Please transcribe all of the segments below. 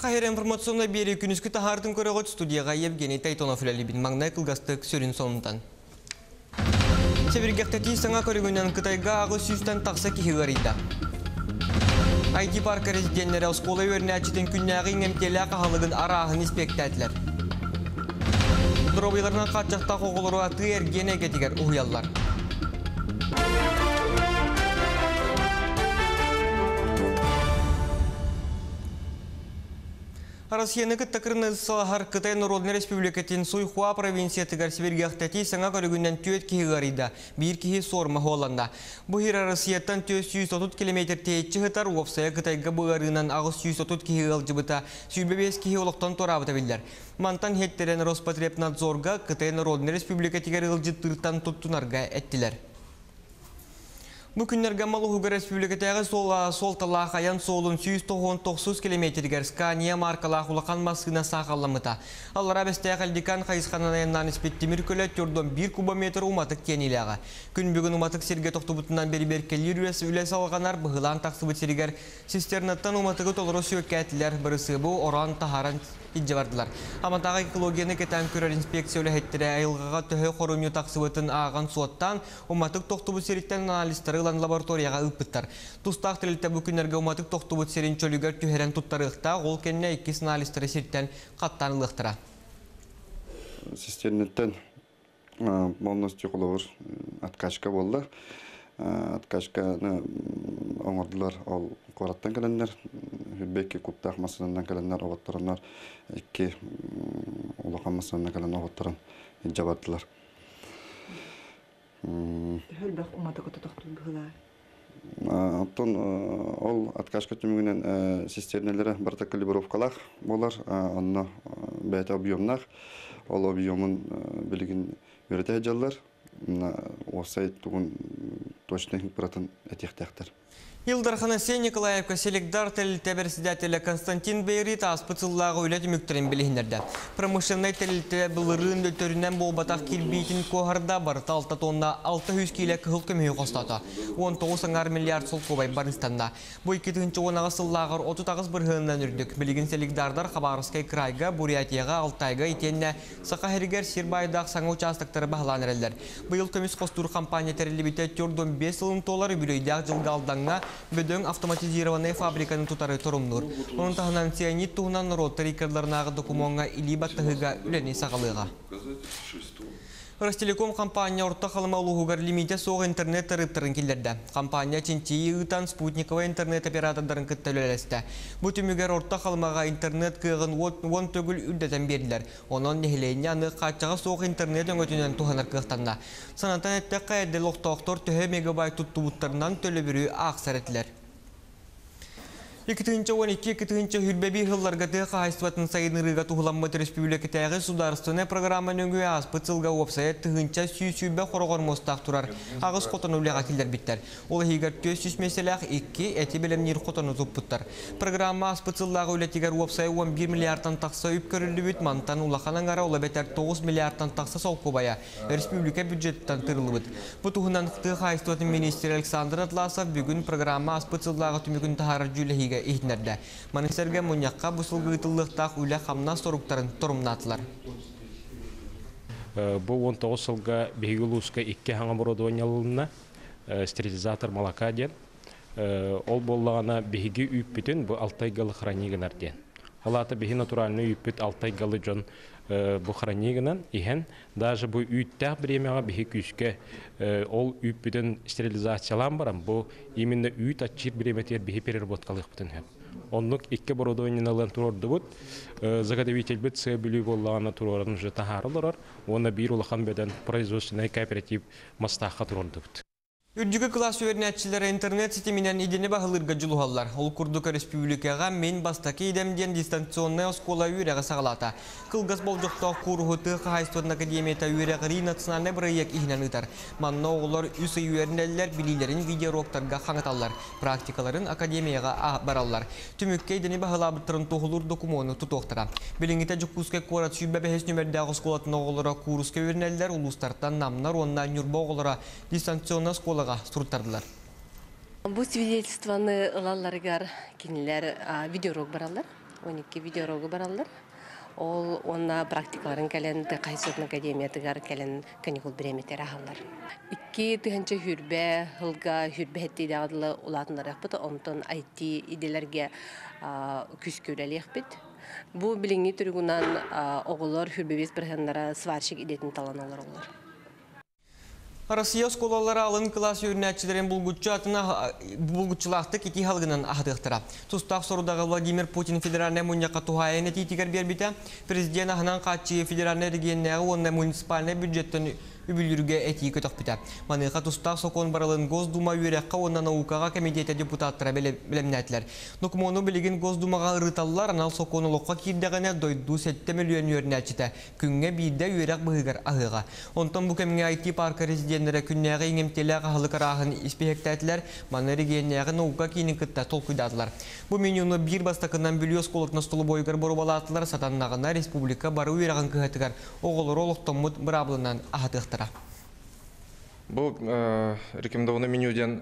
Сақахер информационный бері күніскі тахардың көріғыт студияға Евгений Тайтонов үләлібін маңнай қылғастық сөрін сонындан. Севергектеті саңа көрігінен Қытайға ағы сүйістен тақса кехі ғарыйда. IT парка резиденттері ұсколы өріне әчетін күннәғі еңемтелі қағалығын арағын испектәділер. Дробайларынан қатшақта қоғылыру аты әргене кетігер ұғыялар. Россияны кыттакырны салахар Кытай Народный Республикатын Суйхуа провинциятыгар Сибиргахтати саңа көрігінен түйет кехі ғарыйда, бір кехі сорма холанда. Бұхира Россияттан 130 км тейетчі ғытар уапсая Кытайға бұғарынан ағыз 130 кехі ғалжыбыта, сүйбебес кехі олықтан торабыта білдер. Мантан хеттерен Роспотребнадзорға Кытай Народный Республикатыгар ғалжыттыртан тұттунарға әттілер. Бұл күннерге Малухуга Республикатағы сол талақ аян солын 190 км Скания маркалақ ұлақан масына сақаламыта. Аллара бәстәқ әлдекан қайысқанан аяннан іспеттемір көлі түрден 1 кубометр уматық кенеліға. Күн бүгін уматық серге тоқты бұтынан бері келер үлес алғанар бұғылан тақсы бұт сергер цистернаттан уматығы толыры сөйкі әтілер бірісі бұл оран тахаран иджі бардылар. Аматағы экологияны кетен көрер инспекциялы әттірі айылғаға түхі қорыню тақсы бұтын ағын суаттан уматық тоқты бұт серіктен аналистері лабораторияға ұппыттар. Тұстақ тілілті бүкіндерге уматық тоқты бұт серін чөлігер түхерен тұттарықта ол кенне 2 аналистері серттен қаттанылықтыра. Системнеттен полностью қолығыр откачка болды. Откачканы оңырдылар ол қораттан кәлендер, хүлбекке күптақ масынынан кәлендер оғаттарынар, әкке олақан масынынан кәлен оғаттарын жабардылар. Хүлбек ұматы көті тоқтың бұғылар? Оттон ол откачка түмігінен системнелері барта калибровкалақ болар, онына бәйті объемнақ, ол объемын білігін өреті әжалар. Осай тугун точно пратын этихтахтар. Илдархан Николаевка селекдар тәлілті председателі Константин Бейрит аспыцыллағы үләті мүктерін білігіндерді. Промышленный тәлілті бұлырын өлтөрінен бол батақ келбейтін көғарда бар талта тонна 600 келі күхіл көмейі қостаты. 19 миллиард сол көбай барыстанда. Бұл 2-ші онаға сыллағыр 30 бірғынынан үрдік. Білігін селекдардар Хабаровскай крайға, Бурятияға, Алтайға етенне Сақахергер Сирбайдақ саңа участықтары бағылан әрелдер. Бұл көмес қостур компания тәрілі біте түрден 5 сылын толары бүлейдәқ жылғалдаңға бөдөң автоматизированный фабриканы тұтары тұрымныр. Оның тағынан цианид туғынан ротты рекордларынағы докумонға илибаттығыға үләне сағалыға. Ростелеком компания орта қалыма ұлығығар лимите соғы интернет тарыптырын келдерді. Компания чинчиі ұтан спутниковый интернет оператордарын күттілі әлесті. Бұл түмігер орта қалымаға интернет күйіғін 10 төгіл үлдетен берділер. Оның нехілейіне аны қатшаға соғы интернет өңөтінен туғанар күйіқтанда. Санатан әттіққа әділ оқтақтор 2 мегабайт тұтты бұттарынан төлі бірі ақсар әтілер. 2012-2013 хүлбәбі ғылларға тұқы хайстватын сайынырыға тұғыламмат республикатағы сударыстыны программаны өңі аспыцылға опсайы тұғынча сүй-сүйбә қорғар мостақ тұрар. Ағыз қотын өліға келдер біттер. Ол егер 400 меселәқ 2 әті білімнер қотыны тұппыттар. Программа аспыцыллағы өлетігер опсайы 11 миллиардтан тақса үп көрілі бүт мантан улақанан ара ола бәтер 9 миллиардтан тақса сол көбая. Республика бюджеттан тұрылы бұд. Бұтығынан тұқы хайстватын министр Александр Атласов бүгін программа аспыцыллағы түмігін тахарар жүлі ихнерде. Манисерге мұньяққа бұсылғы ұтылықтақ үлі қамна соруқтарын тұрымнатылар. Бұл 19 сылға бейгілуысқа 2 хаңа бұродуанялылына стерилизатор малака ден. Ол боллағана бейгі үйіппетін бұл алтайгалы хранигінар ден. Алаты бейгі натуральны үйіппет алтайгалы жон бұл хранигінан ихен. Даже бұл үйттәқ біремеға бейгі күйіске ол үйіппетін стерилизациялан барам. Бұл именно үйт атчир біреметер бейгі переработкалық бұтын хөп. Онлық 2 бородуанялылан тұрорды бұд. Загадавитель бұд сығы білі боллағана тұрорын жы тахарылырар. Оны бір улақан бәден производственный кооператив мастаққа тұрорды бұд. Үрдігі класс өрнәтшілері интернет сетеменен едені бағылырға жылуғалар. Ол Күрдікі республикаға мен бастаки едемден дистанционный оскола үйрегі сағалата. Қылғыз бол жоқтау құрғыты қағайстуатын академията үйрегі национальный бірайек ихінен ұтар. Манна оғылар үсі үйерінелер білілерін видеороқтарға қаңыталар. Практикаларын академияға баралар. Түмікке едені бағылабыттырын тоғылыр докумоны тұтоқтыра. Біліңіте жүккүске қорат сүйбе бәхес нөмердегі осколатын оғылыра құрыске үйерінелер ұлыстартан намнар онна нүрбо оғылыра дистанционный оскола Бұл свидетельствоны ылаларыгар кенелер видеорог баралар. 12 видеорогы баралдар. Ол онна практикаларын кәлен Қайсотын академиятыгар кәлен каникул береметтер ахалар. 2 тыгынчы хүрбе, хылга хүрбе хетти дағдылы улатындар яқпыты, онтон IT иделерге күс көрәлі яқпыт. Бу билинги түргунан оғылар хүрбебес бірхандара сварщик идетін талан олар олар. Россия сколалары алын класс өрнәтчілерін бұлгутчылақты кеті халғынан ағдықтыра. Тұстақ сорудағы Владимир Путин федеральный муняқа туғайыны тетігер бербіті, президент ағынан қатчы федеральный регионнағы онна муниципальный бюджеттен үбілірге әтей көтіқ біті. Маныға тұстақ соқон барылын Госдума үйрәққа онна наукаға комитеті депутаттыра білемнәтілер. Нұқмону білеген Госдумаға ұрыталылар анал соқоны лоққа кирдіғіне дойду 7 миллион өрнәтчіті. Күнге бейді үйрәқ бұғығар ағыға. Онтан бұл кәміңе IT парка резиденттері күннәғы еңемтелі ағылық арағын іспехектәтілер, маны регионнәғы наука кейінің күтті тол құйдадылар. Бұл менюны бір бастақынан бүлі осколықны столы бойғыр бұру балатылар сатаннағына республика бары үйрағын күхетігер оғылыр олықтымыд бірабылынан ағытықтыра. Бұл рекомендованы менюден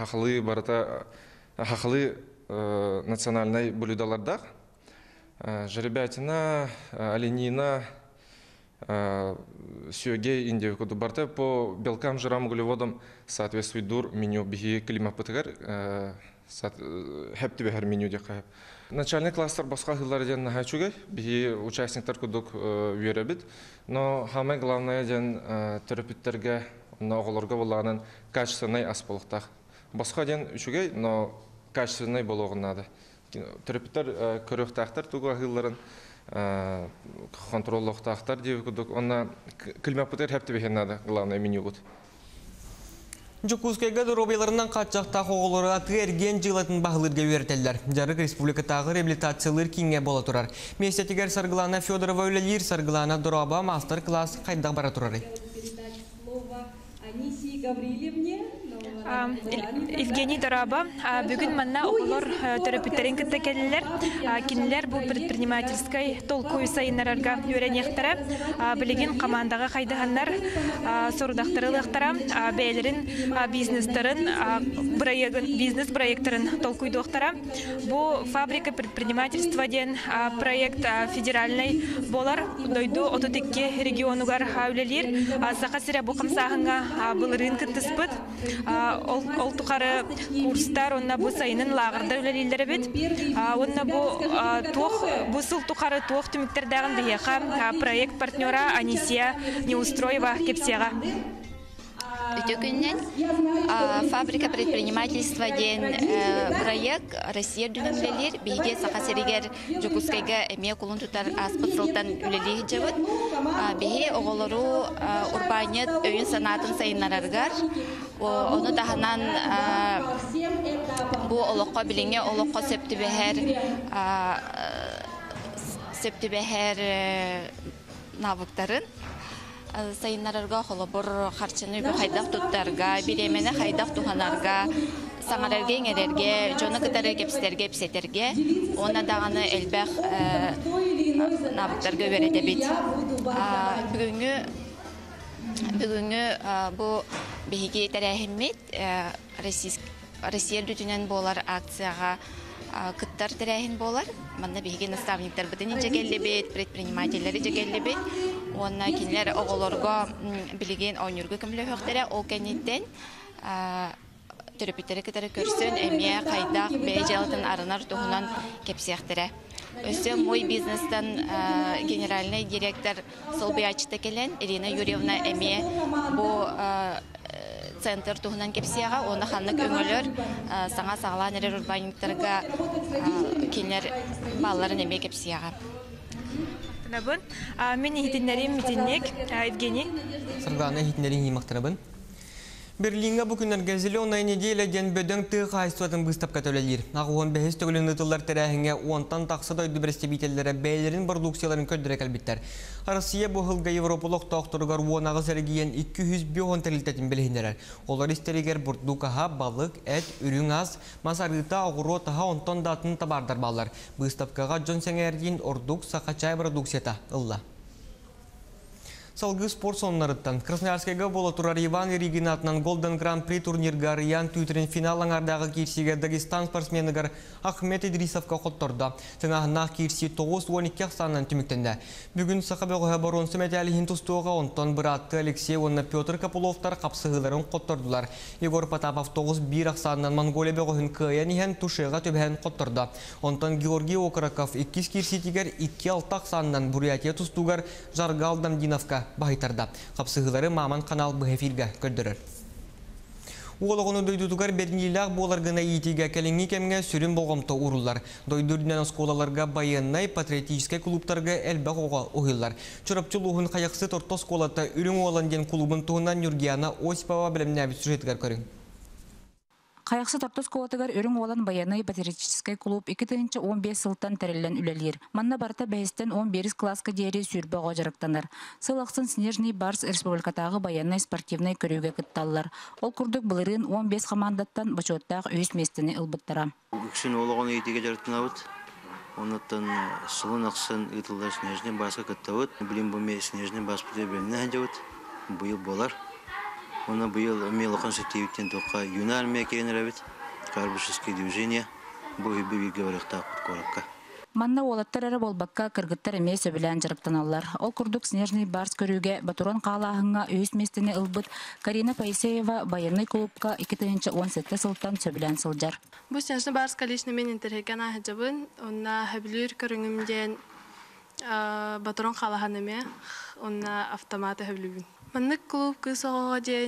хақылы национальный блюдалардақ. Жеребятина, оленина, сүйеге индия коду барта по белкам, жирам, углеводам соответствует дур меню бихи климапытыгар хептибехер меню дека. Начальный кластер басқа хыллар ден нахачугай бихи участниктар кудук үйребит, но самое главное ден терапевттерге оғылырға болағынан качественный асполықтақ. Басқа ден үшугай, но качественный болуғынады. Терапевттер көріқтақтар туға хылларын контроллықтақтар дейі күдік, онна климапытыр хептибехеннады главное меню бұд. Жукускайга дұробайларынан қатшақтақ оғылырға тәрген жылатын бағылырға өртелдер. Жарық республикатағы реабилитациялар кеңе бола тұрар. Местетігер Сарғылана Федорова өлелер Сарғылана дұроба мастер-класс қайдақ бара тұрары. Евгений Дораба, бүгін манна оғылыр терапевттерін кітті келілер. Кенілер бұл предпринимательской толкуй сайынларға өренектері, білеген командаға қайдығандар сорудақтарылықтара, бәйлерін бизнестерін, бизнес проектерін толкуйдуқтара. Бұл фабрика предпринимательства ден проект федеральный болар, дойду отутекке регионугар хаулелер, сақа сірі бұқым сағынға бұл рынкы тұспыт. Ол тұқары курстар, онна бұл сайының лағырда өлелелері бет. Онна бұл сыл тұқары туық түміктердәғын бейеқа проект партнера Анисия Неустроева кепсеға. Өтөкүннен фабрика предпринимательства ден проект Россия дүнімлелер бейге сақасерегер Жукускайга әме құлын тұтар аспытсылтан үлелі жабыт. Бейге оғылыру урбанет өйін санатын сайынларарғар. Оны тағынан бұл олыққа біліңе олыққа сөптібәхер навыктарын сайынларарға қолыбыр қарчыны бұл қайдақ тұттарға, биремені қайдақ тұғанарға, саңарарға еңерерге, жоны кітары кепстерге, пісетерге, оны дағаны әлбәқ навыктарға өреде бет. Бүгінгі бұл бейге тәрәхіммет Россия дүтінен болар акцияға кыттар тәрәхін болар. Манда бейге наставниктар бұтын жегелі бет, предпринимателері жегелі бет. Онна кинлер оғылырға білеген ойнырғы көмілі өқтері ол кәнеттен терапевттері кітары көрсін әмия қайдақ бәйжалытын арынар тұғынан кепсияқтыры. Өсі мой бизнестен генеральный директор Солбиячты келен Ирина Юрьевна әмия бұл центр тұғынан кепсияға, оны қанлық өңілер саңа сағылан әрер урбаниктарға кинлер балаларын әмия кепсияға. Мен ехетінлерім Митиннек, Евгений. Сарғаны ехетінлерін емақтырабын. Берлинга бүгінерге зеленая неделя ден бөдің тұғы қайыстуатын бұстап кәтөлелер. Ағуын бәхес төгілін ұтылар тәрәхіңе уантан тақсы дойды бірістебителері бәйлерін продукцияларын көддірек әлбеттер. Россия бұғылға Европалық тоқтырғар уанағы сәргейен 200 биоғын тәрілтетін білігінерер. Олар істерігер бұрдукаға, балық, әт, үрің аз, масарғыта, ағыру таға онтан датын табардар балар. Бұстапқаға жон сәңерден ордук сақачай продукцията ұлла. Салгы спорт соннарыттан. Красноярскайга бола турар Иван Иригин атынан Голден Гран-при турниргар ян түйтерін финал аңардағы кирсиге Дагестан спортсменігар Ахмет Идрисовка қотторда. Тыңағынақ кирси 9-12 санынан түміктенді. Бүгін Сақабеғуға баронсы мәтәлі хинтустуға онтон бұратты Алексей онна Петр Капуловтар қапсығыларын қоттордылар. Егор Потапов 9-1 ақсанынан Монголия беғуын күйен ехен тушыға төбән қотторда. Онтон Георгий Окраков 2 кирси тигер 2-6 ақсанынан Бурятия тустугар Жаргал Дамдиновка бахитарда. Қапсығылары маман канал бұхефирге көрдірір. Олығыны дойдудығар бернейліғ боларғына етеге кәліңі кәмге сүрін болғамта ұрылар. Дойдырдынан осколаларға байыннай патриотическай клубтарға әлбәқ оға ойылар. Чұрапчылуғын қаяқсы торта сколата үрің олан ден клубын туғынан Нюргияна Осипова білімне әбіт сюжетгар көрің. Қайықсы тортос колотыгар өрің olan баянай патриотическай клуб 2015 сылтан тәрелен үлелер. Манна барта бәйістен 11 класска дейері сүрбі ғожарықтанар. Сылақсын Снежный Барс республикатағы баянай спортивнай көріуге күтталылар. Ол күрдік бұлырын 15 командаттан бачоттағы өз местіне ұлбыттара. Үксін олығын етеге жарытынауыд. Онаттан сылын ақсын ұйтылдар Снежный Барсқа күттауыд. Білім бұме Снежный Барс бұдай бөліне әнжауыд. Бұйыл болар. Оны бұйыл мелоқан сетевіктен тоққа юна армия кейінер әбет, карбышеские движения, бұл үйбі бірге барықта құт Манна олаттар әрі болбаққа кыргыттар әме сөбілән жарықтаналар. Ол күрдік Снежный Барс көріуге Батуран қалағыңа өз местіне ұлбыт Карина Паисеева баянный клубқа 2017 сылтан сөбілән сылжар. Бұл Снежный Барс қалешіні мен интерхекен ахыджабын, онна хөбілер көріңімден Батуран қалағаныме, онна автоматы хөбілігін. Маннык клуб кыз оға ден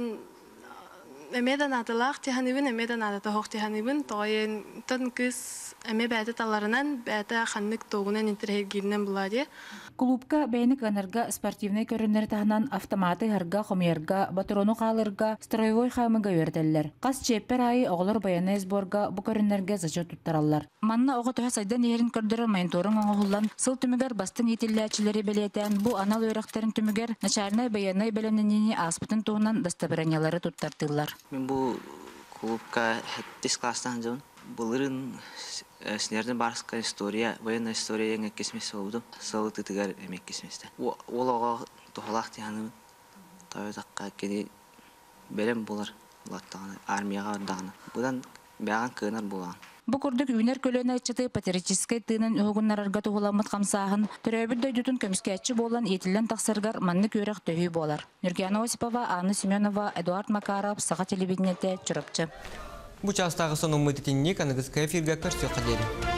әмедан атылақ тиханыбын, әмедан ататығық тиханыбын, тоғайын тон кыз әме бәті таларынан бәті қаннык тоғынан интерхергерінен бұладе. Клубка бәйінік анарға спортивный көрінер тағынан автоматы ғарға, қомерға, батурону қалырға, строевой қамыға өрдәлілер. Қас чеппер айы оғылыр баянай сборға бұ көрінерге зачы тұттаралар. Манна оғы тұға сайдан ерін көрдірі майынторын оңығылан, сыл түмігер бастын етілләчілері белетен, бұ анал өріқтерін түмігер, начальнай баянай бәлемненені аспытын туғынан дастабыранялары тұттартылар. Мен бұл клубка 10 кластан жауын. Бұлырын Снежный Барсқа история, военная история еңі кесмесі олдым. Сылы тұтығар әмек кесместі. Ол оға тұғалақ дейанымын. Тауытаққа кені бәрім болар. Армияға ордағаны. Бұдан бәған көнар болған. Бұ күрдік үйнер көлені айтчыты патриотическай тыынын өғыннарарға туғыламыт қамсағын, түрәбіл дөйдутын көміскәтчі болан етілен тақсырғар манны көрек төхі болар. Нюргияна Осипова, Анна Семенова, Эдуард Макаров, Саға телевидениеті, Чұрапчы. Бұ частағы соның мұйтетінне канығызға эфирге көрсе қадері.